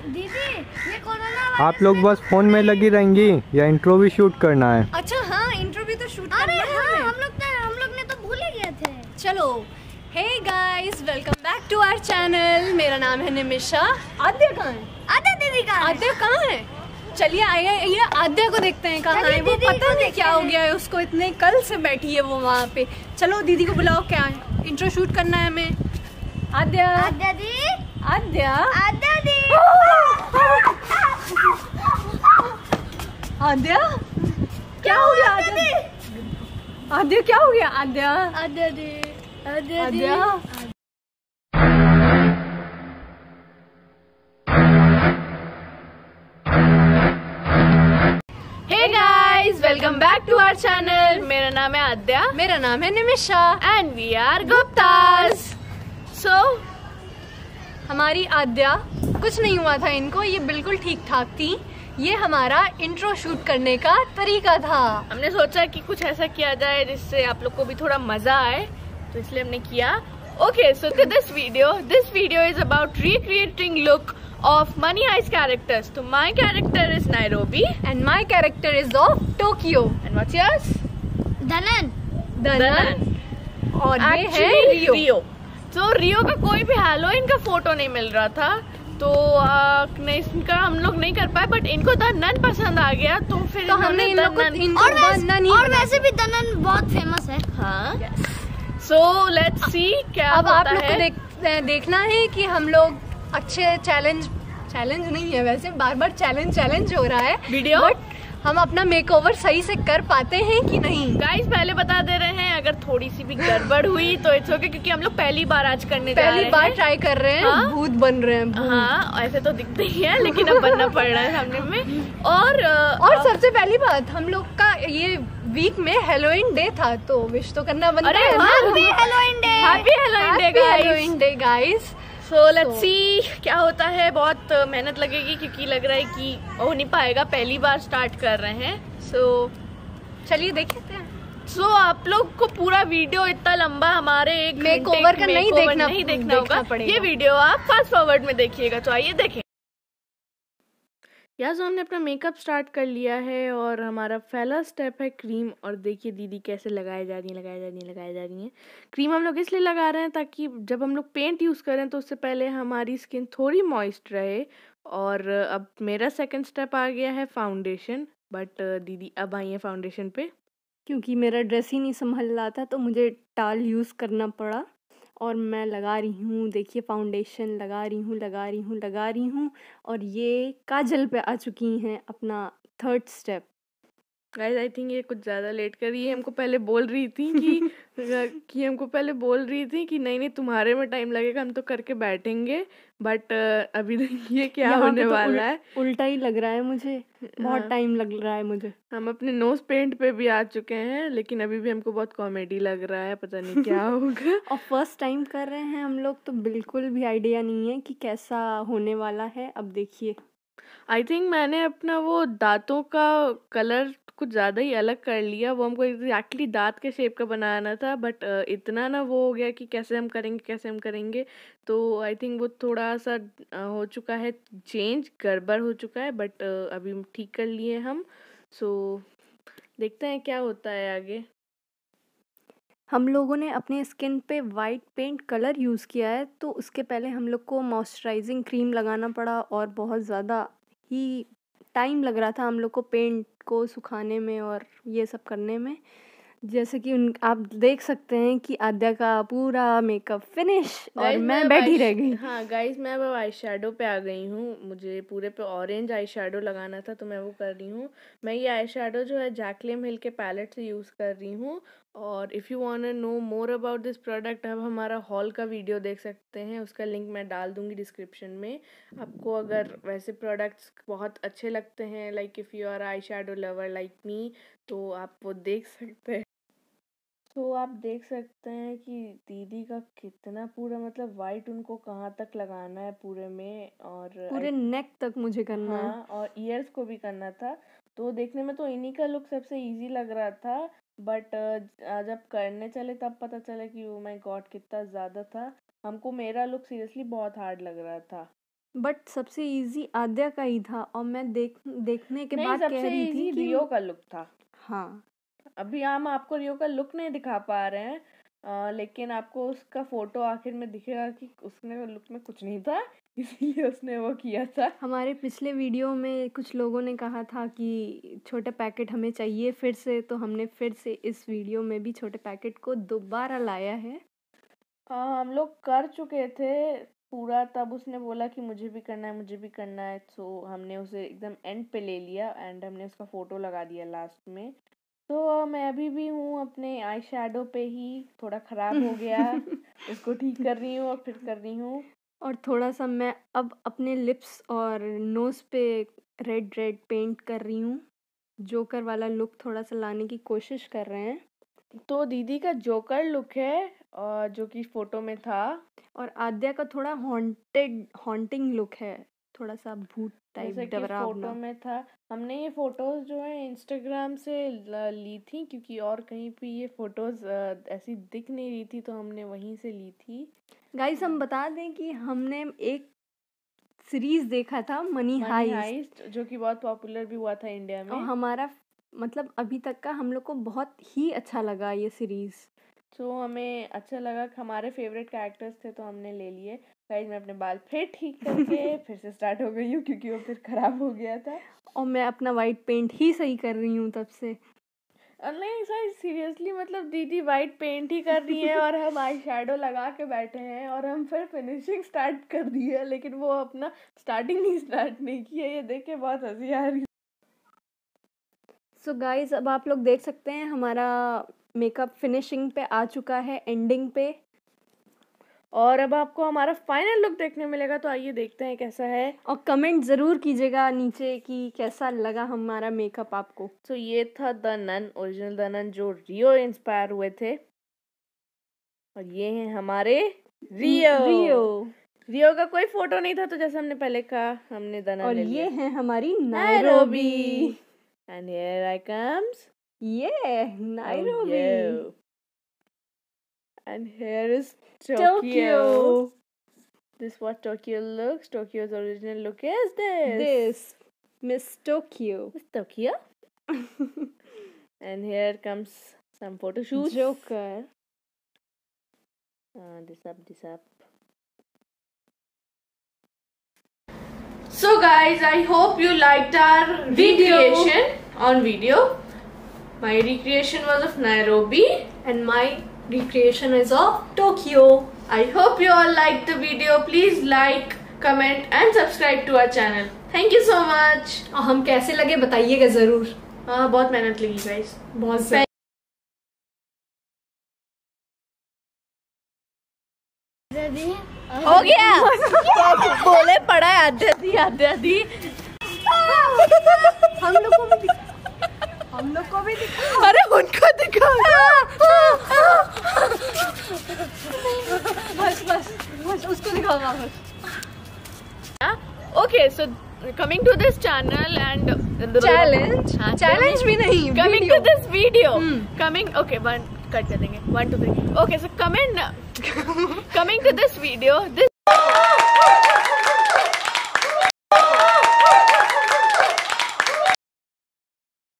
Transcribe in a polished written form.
दीदी ये कोरोना आप लोग बस फोन में लगी रहेंगी या इंट्रो भी शूट करना है? अच्छा हाँ, इंट्रो भी तो शूट अरे करना है हाँ, हमें। हम लोग ने तो भूल ही गए थे। चलो, hey guys, welcome back to our channel. मेरा नाम है निमिषा। आद्या कहाँ है? आद्या दीदी का आद्या कहाँ है? चलिए आइए, ये आद्या को देखते हैं कहाँ है वो। पता नहीं क्या हो गया है उसको, इतने कल से बैठी है वो वहाँ पे। चलो दीदी को बुलाओ, क्या है, इंट्रो शूट करना है हमें। आद्या, आद्या दी, आद्या, आद्या दी। आद्या क्या हो गया? आद्या, आद्या क्या हो गया? Adya, Adya di, Adya di. Adya, hey guys, welcome back to our channel. मेरा नाम है आद्या मेरा नाम है Nimisha and we are Guptas. So हमारी आद्या, कुछ नहीं हुआ था इनको, ये बिल्कुल ठीक ठाक थी। ये हमारा इंट्रो शूट करने का तरीका था। हमने सोचा कि कुछ ऐसा किया जाए जिससे आप लोग को भी थोड़ा मजा आए, तो इसलिए हमने किया। Okay, so this video is about recreating look of Money Heist characters. So my character is Nairobi And my character is of Tokyo. and what's yours? धनन। दनन। और ये है Actually, रियो। तो रियो का कोई भी हेलोइन का फोटो नहीं मिल रहा था, तो इसका हम लोग नहीं कर पाए, बट इनको दनन पसंद आ गया, तो फिर तो हमने इन लोग को इनको दनन ही और बना वैसे भी धनन बहुत फेमस है। हाँ। सो लेट्स सी क्या अब आप होता लोग है। को देखना है कि हम लोग अच्छे चैलेंज नहीं है वैसे, बार बार चैलेंज हो रहा है वीडियो, बट हम अपना मेकओवर सही से कर पाते हैं कि नहीं। गाइस पहले बता दे रहे हैं, अगर थोड़ी सी भी गड़बड़ हुई तो इट्स ओके, क्योंकि हम लोग पहली बार आज करने जा रहे हैं। पहली बार ट्राई कर रहे हैं। हाँ? भूत बन रहे हैं, भूत। हाँ, ऐसे तो दिखते ही है, लेकिन अब बनना पड़ रहा है सामने में। और सबसे पहली बात, हम लोग का ये वीक में हेलोइन डे था, तो विश तो करना बनता अरे है ना। Happy Halloween day. Happy Halloween day guys. So let's see क्या होता है। बहुत मेहनत लगेगी, क्योंकि लग रहा है कि हो नहीं पाएगा, पहली बार स्टार्ट कर रहे हैं। सो चलिए देखते हैं। सो आप लोग को पूरा वीडियो इतना लंबा हमारे एक मेकओवर का नहीं देखना होगा, पड़ेगा। ये वीडियो आप फास्ट फॉरवर्ड में देखिएगा। तो आइए देखें। यार, हमने अपना मेकअप स्टार्ट कर लिया है और हमारा पहला स्टेप है क्रीम। और देखिए दीदी कैसे लगाई जा रही है। क्रीम हम लोग इसलिए लगा रहे हैं ताकि जब हम लोग पेंट यूज़ करें तो उससे पहले हमारी स्किन थोड़ी मॉइस्ट रहे। और अब मेरा सेकंड स्टेप आ गया है फाउंडेशन, बट दीदी अब आई है फाउंडेशन पे। क्योंकि मेरा ड्रेस ही नहीं संभल रहा था, तो मुझे टाल यूज़ करना पड़ा और मैं लगा रही हूँ। देखिए, फाउंडेशन लगा रही हूँ और ये काजल पे आ चुकी हैं अपना third step. Guys I think ये कुछ ज़्यादा लेट कर रही है। हमको पहले बोल रही थी कि नहीं तुम्हारे में टाइम लगेगा, हम तो करके बैठेंगे, बट अभी देखिए क्या होने वाला है। उल्टा ही लग रहा है मुझे, बहुत टाइम लग रहा है मुझे। हम अपने नोज पेंट पे भी आ चुके हैं, लेकिन अभी भी हमको बहुत कॉमेडी लग रहा है, पता नहीं क्या होगा। और फर्स्ट टाइम कर रहे हैं हम लोग, तो बिल्कुल भी आइडिया नहीं है कि कैसा होने वाला है। अब देखिए, आई थिंक मैंने अपना वो दांतों का कलर कुछ ज़्यादा ही अलग कर लिया। वो हमको एग्जैक्टली दांत के शेप का बनाना था, बट इतना ना वो हो गया कि कैसे हम करेंगे। तो आई थिंक वो थोड़ा सा हो चुका है चेंज, गड़बड़ हो चुका है, बट अभी ठीक कर लिए हम। सो देखते हैं क्या होता है आगे। हम लोगों ने अपने स्किन पे वाइट पेंट कलर यूज़ किया है, तो उसके पहले हम लोग को मॉइस्चराइजिंग क्रीम लगाना पड़ा और बहुत ज़्यादा ही टाइम लग रहा था हम लोग को पेंट को सुखाने में और ये सब करने में। जैसे कि आप देख सकते हैं कि आद्या का पूरा मेकअप फिनिश और मैं बैठी रह गई। हाँ गाइस, मैं अब आई शेडो पे आ गई हूँ। मुझे पूरे पे ऑरेंज आई शेडो लगाना था, तो मैं वो कर रही हूँ। मैं ये आई शेडो जो है जैकलिन हिल के पैलेट से यूज़ कर रही हूँ। और if you want to know more about this product, अब हमारा हॉल का वीडियो देख सकते हैं, उसका लिंक मैं डाल दूँगी डिस्क्रिप्शन में। आपको अगर वैसे प्रोडक्ट्स बहुत अच्छे लगते हैं, like if you are eyeshadow lover like me, तो आप वो देख सकते हैं। तो आप देख सकते हैं कि दीदी का कितना पूरा मतलब वाइट उनको कहाँ तक लगाना है पूरे में, और पूरे नेक तक मुझे करना है। हाँ, और ईयर्स को भी करना था। तो देखने में तो इन्हीं का लुक सबसे इजी लग रहा था, बट जब करने चले तब पता चला कि ओ माय गॉड कितना ज़्यादा था। हमको मेरा लुक सीरियसली बहुत हार्ड लग रहा था। बट सबसे इजी आद्या का ही था और मैं देखने के बाद कह रही थी कि रियो का लुक था। हाँ, अभी हम आपको रियो का लुक नहीं दिखा पा रहे हैं, लेकिन आपको उसका फोटो आखिर में दिखेगा कि उसने लुक में कुछ नहीं था, इसीलिए उसने वो किया था। हमारे पिछले वीडियो में कुछ लोगों ने कहा था कि छोटे पैकेट हमें चाहिए फिर से, तो हमने फिर से इस वीडियो में भी छोटे पैकेट को दोबारा लाया है। हम लोग कर चुके थे पूरा, तब उसने बोला कि मुझे भी करना है, मुझे भी करना है, तो हमने उसे एकदम एंड पे ले लिया एंड हमने उसका फ़ोटो लगा दिया लास्ट में। तो मैं अभी भी हूँ अपने आई शैडो पे ही, थोड़ा ख़राब हो गया उसको ठीक कर रही हूँ और फिर कर रही हूँ। और थोड़ा सा मैं अब अपने लिप्स और नोज़ पे रेड पेंट कर रही हूँ। जोकर वाला लुक थोड़ा सा लाने की कोशिश कर रहे हैं। तो दीदी का जोकर लुक है और जो कि फ़ोटो में था, और आद्या का थोड़ा हॉन्टिंग लुक है, थोड़ा सा भूत टाइप जैसे कि डरावना। फ़ोटो में था। हमने ये फ़ोटोज़ जो है इंस्टाग्राम से ली थी, क्योंकि और कहीं पे ये फ़ोटोज़ ऐसी दिख नहीं रही थी, तो हमने वहीं से ली थी। गाइस हम बता दें कि हमने एक सीरीज देखा था मनी हाइस्ट, जो कि बहुत पॉपुलर भी हुआ था इंडिया में। और हमारा मतलब अभी तक का हम लोग को बहुत ही अच्छा लगा ये सीरीज। तो हमें अच्छा लगा कि हमारे फेवरेट कैरेक्टर्स थे, तो हमने ले लिए। गाइस मैं अपने बाल फिर ठीक करके फिर से स्टार्ट हो गई हूँ, क्योंकि वो फिर ख़राब हो गया था। और मैं अपना वाइट पेंट ही सही कर रही हूँ तब से। नहीं सर, सीरियसली मतलब दीदी वाइट पेंट ही कर रही है और हम आई शैडो लगा के बैठे हैं और हम फिर फिनिशिंग स्टार्ट कर दी है, लेकिन वो अपना स्टार्टिंग ही स्टार्ट नहीं की है। ये देख के बहुत हंसी आ रही है। सो गाइस अब आप लोग देख सकते हैं हमारा मेकअप फिनिशिंग पे आ चुका है, एंडिंग पे। और अब आपको हमारा फाइनल लुक देखने मिलेगा, तो आइए देखते हैं कैसा है। और कमेंट ज़रूर कीजिएगा नीचे कि कैसा लगा हमारा मेकअप आपको। तो ये था the nun, original the nun, जो रियो इंस्पायर हुए थे। और ये हैं हमारे रियो का कोई फोटो नहीं था, तो जैसे हमने पहले कहा, हमने द नन और ले लिया। ये है हमारी Nairobi. And here I comes. Nairobi. Oh, yeah. And here is Tokyo. This what Tokyo looks. Tokyo's original look is this. Miss Tokyo. Miss Tokyo. And here comes some photo shoots. Joker. This up. So guys, I hope you liked our recreation on video. My recreation was of Nairobi. And my recreation is of Tokyo. I hope you all liked the video. Please like, comment and subscribe to our channel. Thank you so much. और हम कैसे लगे बताइएगा ज़रूर। हाँ, बहुत मेहनत लगी guys. बहुत हो गया। बोले पड़ा है आद्या दी। हम लोग को भी दिखा। अरे उनको दिखा। बस उसको दिखाओ बस। Okay, so coming to this channel and challenge भी नहीं, coming to this video, okay, one cut कर देंगे, 1 2 3. Okay, so coming to this video, this